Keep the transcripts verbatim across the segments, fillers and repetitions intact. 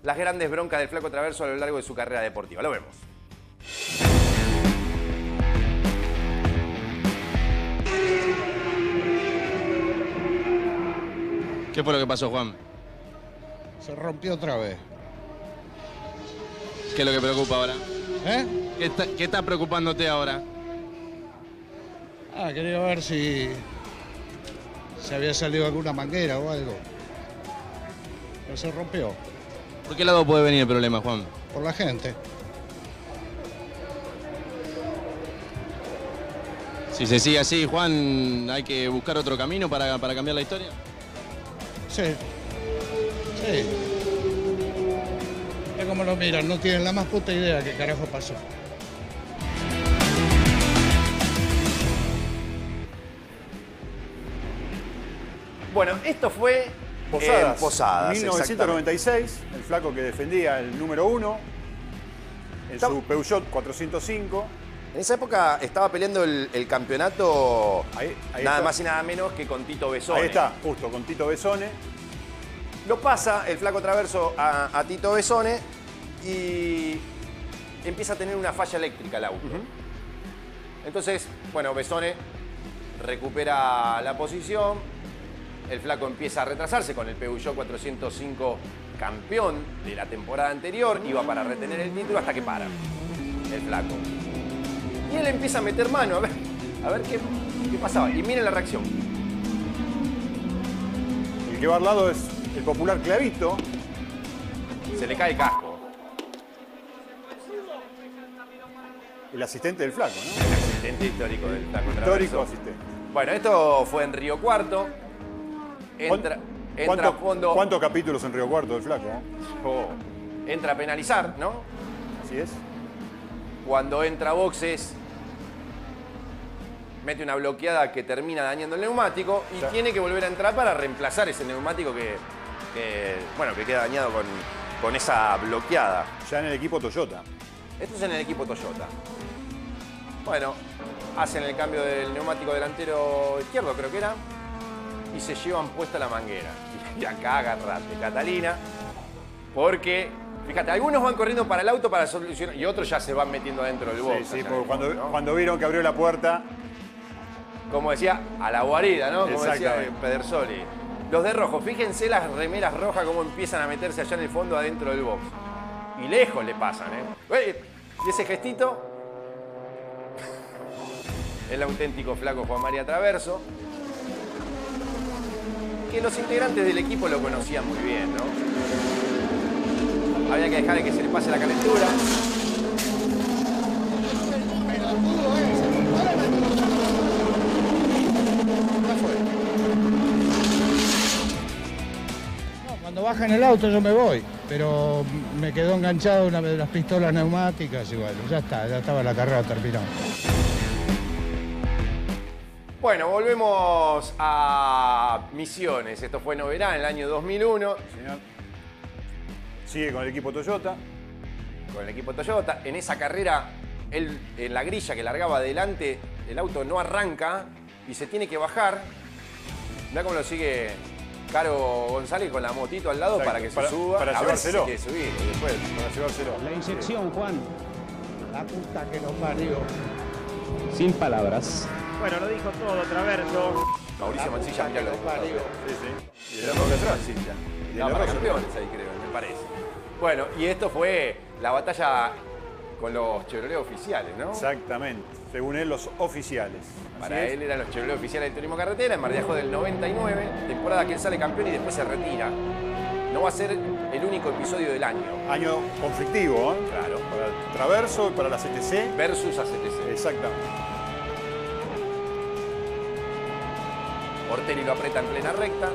las grandes broncas del Flaco Traverso a lo largo de su carrera deportiva. Lo vemos. ¿Qué fue lo que pasó, Juan? Se rompió otra vez. ¿Qué es lo que preocupa ahora? ¿Eh? ¿Qué está, qué está preocupándote ahora? Ah, quería ver si se había salido alguna manguera o algo. Pero se rompió. ¿Por qué lado puede venir el problema, Juan? Por la gente. Si se sigue así, Juan, ¿hay que buscar otro camino para, para cambiar la historia? Sí. Sí. Es como lo miran, no tienen la más puta idea qué carajo pasó. Bueno, esto fue Posadas, en Posadas, mil novecientos noventa y seis, el Flaco que defendía el número uno en su Peugeot cuatrocientos cinco. En esa época estaba peleando el, el campeonato Ahí, ahí nada está. más y nada menos que con Tito Besone. Ahí está, justo, con Tito Besone. Lo pasa el Flaco Traverso a, a Tito Besone y empieza a tener una falla eléctrica el auto. Uh-huh. Entonces, bueno, Besone recupera la posición, el Flaco empieza a retrasarse con el Peugeot cuatrocientos cinco campeón de la temporada anterior, iba para retener el título hasta que para el Flaco. Y él empieza a meter mano, a ver, a ver qué, qué pasaba. Y miren la reacción. El que va al lado es el popular Clavito. Se le cae el casco. El asistente del Flaco, ¿no? El asistente histórico del Flaco Traverso. Histórico asistente. Bueno, esto fue en Río Cuarto. Entra, entra ¿Cuánto, a fondo. ¿Cuántos capítulos en Río Cuarto del Flaco? Oh, entra a penalizar, ¿no? Así es. Cuando entra a boxes, mete una bloqueada que termina dañando el neumático y Ya. tiene que volver a entrar para reemplazar ese neumático que, que, bueno, que queda dañado con, con esa bloqueada. Ya en el equipo Toyota. Esto es en el equipo Toyota. Bueno, hacen el cambio del neumático delantero izquierdo, creo que era, y se llevan puesta la manguera. Y acá agarrate, Catalina, porque, fíjate, algunos van corriendo para el auto para solucionar y otros ya se van metiendo adentro del box. Sí, sí, porque cuando, ¿no? cuando vieron que abrió la puerta... Como decía, a la guarida, ¿no? Como decía Pedersoli. Los de rojo, fíjense las remeras rojas cómo empiezan a meterse allá en el fondo adentro del box. Y lejos le pasan, ¿eh? Y ese gestito, el auténtico Flaco Juan María Traverso, que los integrantes del equipo lo conocían muy bien, ¿no? Había que dejar que se le pase la calentura. Cuando baja en el auto yo me voy, pero me quedó enganchado una de las pistolas neumáticas y bueno, ya está, ya estaba la carrera terminada. Bueno, volvemos a Misiones. Esto fue en Oberá en el año dos mil uno. Señor. Sigue con el equipo Toyota. Con el equipo Toyota. En esa carrera, él, en la grilla que largaba adelante, el auto no arranca y se tiene que bajar. Mirá cómo lo sigue Caro González con la motito al lado. Exacto, para que se para, suba. Para a llevárselo. Ver si se quiere subir y después. Para llevárselo. La inyección, Juan. La puta que nos parió. Sin palabras. Bueno, lo dijo todo Traverso. Mauricio Mancilla, mirá lo que parió. Sí, sí. Y de la Roca Mancilla. Y no, para campeones ahí creo, me parece. Bueno, y esto fue la batalla con los Chevrolet oficiales, ¿no? Exactamente. Según él, los oficiales. Para él eran los Chevrolet oficiales del turismo carretera, en Mar de Ajó del noventa y nueve, temporada que él sale campeón y después se retira. No va a ser el único episodio del año. Año conflictivo, ¿eh? Claro. Para el Traverso y para la C T C. Versus A C T C. Exactamente. Ortelli lo aprieta en plena recta.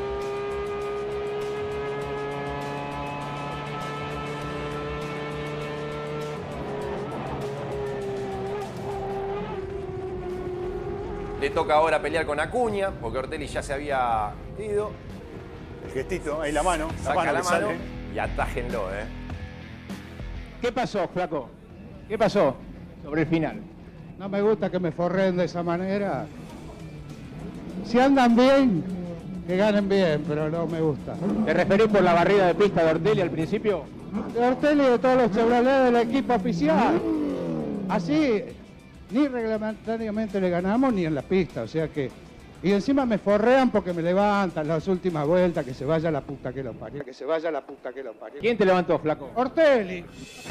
Le toca ahora pelear con Acuña, porque Ortelli ya se había ido. El gestito, ahí la mano. La Saca mano la que mano sale. y atájenlo, ¿eh? ¿Qué pasó, Flaco? ¿Qué pasó sobre el final? No me gusta que me forren de esa manera. Si andan bien, que ganen bien, pero no me gusta. ¿Te referís por la barrida de pista de Ortelli al principio? de Ortelli y de todos los Chevrolet del equipo oficial. Así, ni reglamentariamente le ganamos ni en la pista, o sea que... Y encima me forrean porque me levantan las últimas vueltas, que se vaya la puta que lo parió, que se vaya la puta que lo parió. ¿Quién te levantó, flaco? Ortelli.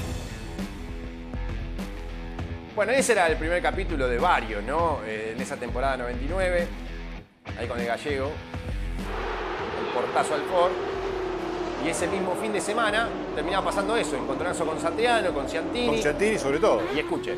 Bueno, ese era el primer capítulo de varios, ¿no? Eh, en esa temporada noventa y nueve, ahí con el gallego, el portazo al Ford. Y ese mismo fin de semana terminaba pasando eso, encontronazo con Santiano, con Ciantini. Con Ciantini sobre todo. Y escuche.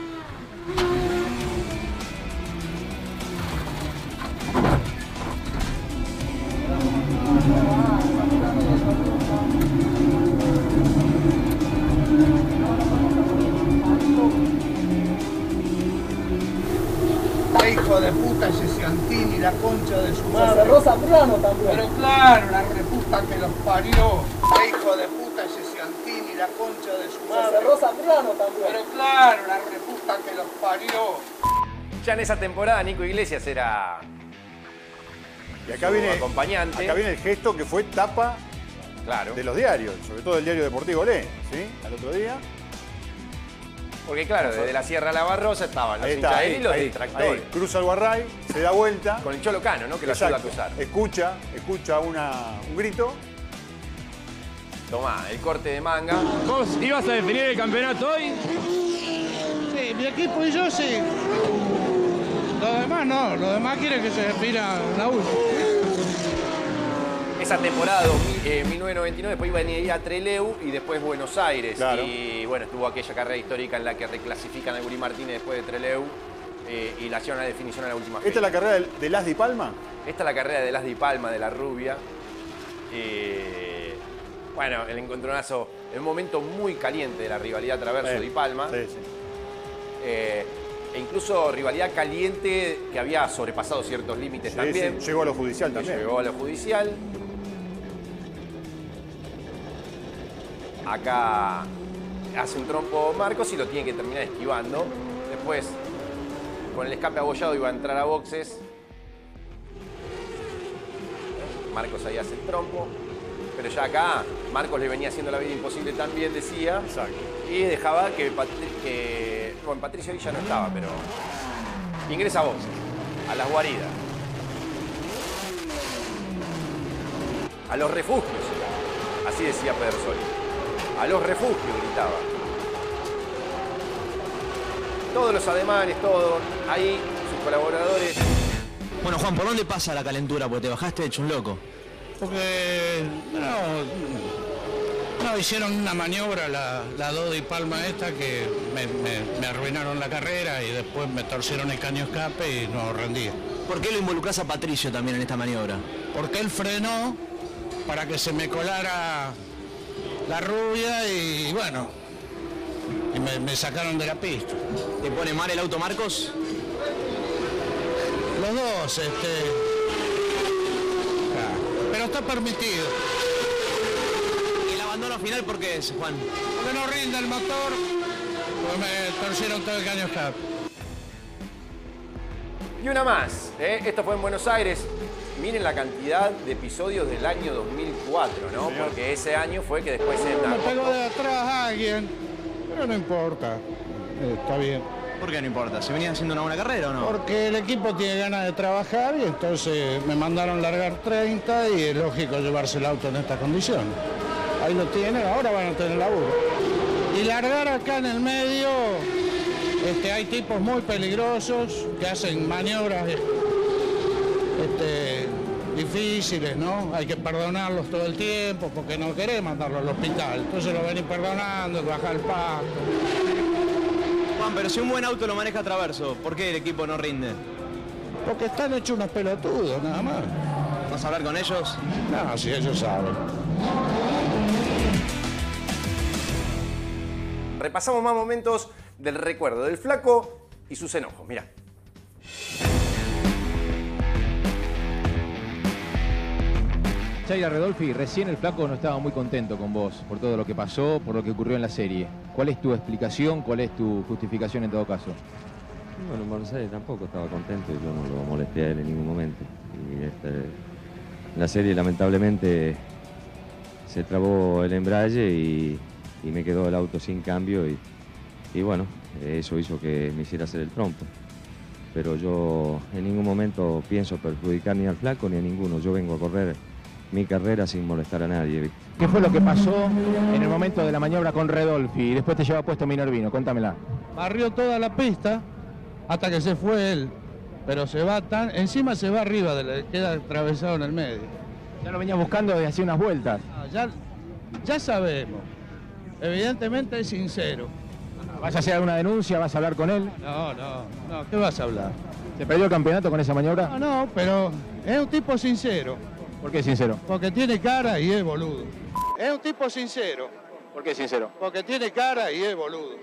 Hijo de puta ese Ciantini, la concha de su madre. Se cerró Zambrano también. Pero claro, la reputa que los parió. Hijo de puta ese Ciantini, la concha de su Se madre. cerró Zambrano también. Pero claro, la reputa que los parió. Ya en esa temporada Nico Iglesias era Y acá su viene, acompañante. acá viene el gesto que fue tapa Claro. de los diarios, sobre todo del diario Deportivo Le, ¿sí? Al otro día. Porque claro, desde la Sierra a la Barrosa estaban los Ahí está, hinchas de ahí, él y los ahí, distractores. ahí. Cruza el Guarray, se da vuelta. Con el Cholo Cano, ¿no? Que lo ayuda a Exacto. cruzar. Escucha, escucha una, un grito. Tomá, el corte de manga. ¿Vos ibas a definir el campeonato hoy? Sí, mi equipo y yo sí. Los demás no, los demás quieren que se defina la última. Esa temporada dos mil, eh, mil novecientos noventa y nueve, después iba a venir a Trelew y después Buenos Aires. Claro. Y bueno, estuvo aquella carrera histórica en la que reclasifican a Guri Martínez después de Trelew eh, y la hicieron a la definición a la última ¿Esta fecha. es la carrera de, de Las Di Palma? Esta es la carrera de Las Di Palma, de la rubia. Eh, bueno, el encontronazo, en un momento muy caliente de la rivalidad Traverso-Di Palma. Sí, sí. Eh, e incluso rivalidad caliente que había sobrepasado ciertos límites Sí, también. sí, llegó a lo judicial que también. Llegó a lo judicial. Acá hace un trompo Marcos y lo tiene que terminar esquivando. Después, con el escape abollado, iba a entrar a boxes. Marcos ahí hace el trompo. Pero ya acá, Marcos le venía haciendo la vida imposible también, decía. Exacto. Y dejaba que, Patri- que bueno, Patricio Villa no estaba, pero ingresa a boxes, a las guaridas. A los refugios, así decía Pedersoli. A los refugios gritaba. Todos los ademanes, todo, ahí sus colaboradores. Bueno, Juan, ¿por dónde pasa la calentura? Porque te bajaste hecho un loco. Porque no, no hicieron una maniobra la, la Dodi Palma esta que me, me- me arruinaron la carrera y después me torcieron el caño escape y no rendí. ¿Por qué lo involucras a Patricio también en esta maniobra? Porque él frenó para que se me colara la rubia y bueno, y me, me sacaron de la pista. ¿Te pone mal el auto, Marcos? Los dos, este... ah, pero está permitido. ¿Y el abandono final por qué es, Juan? Porque no rinde el motor, porque me torcieron todo el caño escape. Y una más, ¿eh? Esto fue en Buenos Aires. Miren la cantidad de episodios del año dos mil cuatro, ¿no? Señor. Porque ese año fue que después se... Me pegó de atrás alguien, pero no importa, eh, está bien. ¿Por qué no importa? ¿Se venía haciendo una buena carrera o no? Porque el equipo tiene ganas de trabajar y entonces me mandaron largar treinta y es lógico llevarse el auto en estas condiciones. Ahí lo tienen, ahora van a tener laburo. Y largar acá en el medio, este, hay tipos muy peligrosos que hacen maniobras este, difíciles, ¿no? Hay que perdonarlos todo el tiempo porque no querés mandarlos al hospital. Entonces lo venís perdonando, bajar el pasto. Juan, pero si un buen auto lo maneja Traverso, ¿por qué el equipo no rinde? Porque están hechos unos pelotudos, nada más. ¿Vas a hablar con ellos? No, si ellos saben. Repasamos más momentos del recuerdo del Flaco y sus enojos. Mirá. Chaira Redolfi, recién el Flaco no estaba muy contento con vos por todo lo que pasó, por lo que ocurrió en la serie. ¿Cuál es tu explicación, cuál es tu justificación en todo caso? Bueno, en Buenos Aires tampoco estaba contento y yo no lo molesté a él en ningún momento. Y este, la serie lamentablemente se trabó el embrague y, y me quedó el auto sin cambio y, y bueno, eso hizo que me hiciera hacer el trompo. Pero yo en ningún momento pienso perjudicar ni al flaco ni a ninguno. Yo vengo a correr mi carrera sin molestar a nadie. ¿Qué fue lo que pasó en el momento de la maniobra con Redolfi y después te lleva puesto Minervino? Contámela. Barrió toda la pista hasta que se fue él, pero se va tan... Encima se va arriba, de la, queda atravesado en el medio. Ya lo venía buscando desde hace unas vueltas. Ah, ya, ya sabemos. Evidentemente es sincero. ¿Vas a hacer alguna denuncia? ¿Vas a hablar con él? No, no, no, ¿qué vas a hablar? ¿Se perdió el campeonato con esa maniobra? No, no, pero es un tipo sincero. ¿Por qué sincero? Porque tiene cara y es boludo. Es un tipo sincero. ¿Por qué sincero? Porque tiene cara y es boludo.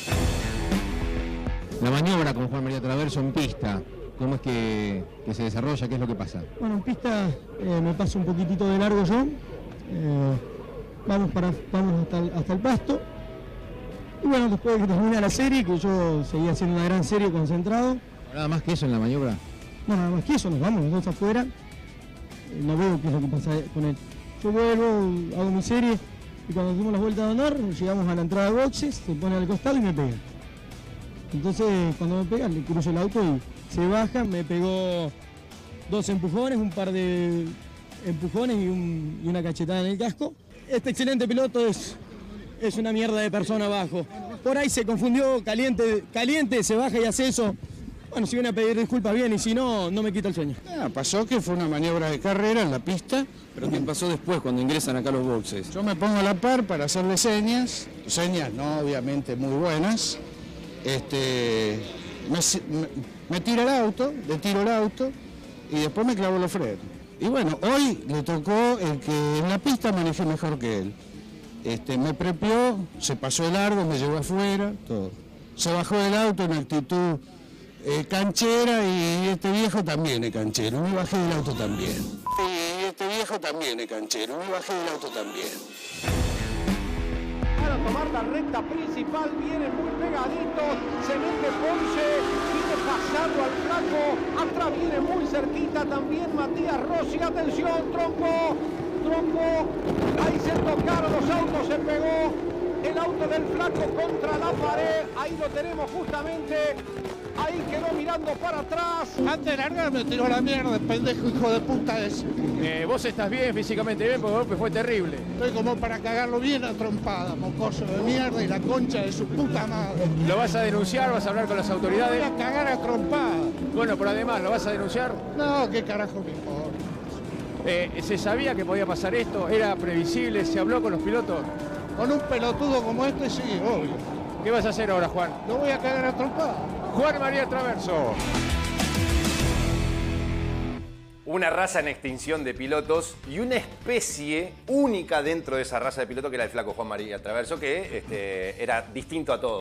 La maniobra con Juan María Traverso en pista, ¿cómo es que, que se desarrolla? ¿Qué es lo que pasa? Bueno, en pista eh, me paso un poquitito de largo yo. Eh, vamos para, vamos hasta el, hasta el pasto. Y bueno, después de que termina la serie, que yo seguía haciendo una gran serie concentrado. ¿Nada más que eso en la maniobra? No, nada más que eso, nos vamos los dos afuera. Eh, no veo qué es lo que pasa con él. Yo vuelvo, hago mi serie y cuando dimos la vuelta de honor, llegamos a la entrada de boxes, se pone al costado y me pega. Entonces, cuando me pega, le cruzo el auto y se baja, me pegó dos empujones, un par de empujones y, un, y una cachetada en el casco. Este excelente piloto es... Es una mierda de persona abajo. Por ahí se confundió, caliente, caliente, se baja y hace eso. Bueno, si viene a pedir disculpas bien y si no, no me quita el sueño. Ah, pasó que fue una maniobra de carrera en la pista. ¿Pero qué pasó después cuando ingresan acá los boxes? Yo me pongo a la par para hacerle señas, señas no obviamente muy buenas. Este, me, me, me tira el auto, le tiro el auto y después me clavo los frenos. Y bueno, hoy le tocó el que en la pista manejé mejor que él. Este, me prepió, se pasó de largo, me llevó afuera, todo. Se bajó del auto en actitud eh, canchera y este viejo también es canchero, me bajé del auto también. Y este viejo también es canchero, me bajé del auto también. Para tomar la recta principal, viene muy pegadito, se mete Ponce, viene pasando al flaco, atrás viene muy cerquita también Matías Rossi, atención, Trompo. Trompo, ahí se tocaron los autos, se pegó el auto del flaco contra la pared, ahí lo tenemos justamente, ahí quedó mirando para atrás. Antes de largar me tiró la mierda, el pendejo hijo de puta ese. Eh, vos estás bien, físicamente bien, porque el golpe fue terrible. Estoy como para cagarlo bien a trompada, mocoso de mierda y la concha de su puta madre. ¿Lo vas a denunciar? ¿Vas a hablar con las autoridades? Voy a cagar a trompada. Bueno, pero además, ¿lo vas a denunciar? No, qué carajo me importa. Eh, ¿Se sabía que podía pasar esto? ¿Era previsible? ¿Se habló con los pilotos? Con un pelotudo como este, sí, obvio. ¿Qué vas a hacer ahora, Juan? Lo voy a cagar a trompada. Juan María Traverso. Una raza en extinción de pilotos y una especie única dentro de esa raza de pilotos que era el flaco Juan María Traverso, que este, era distinto a todos.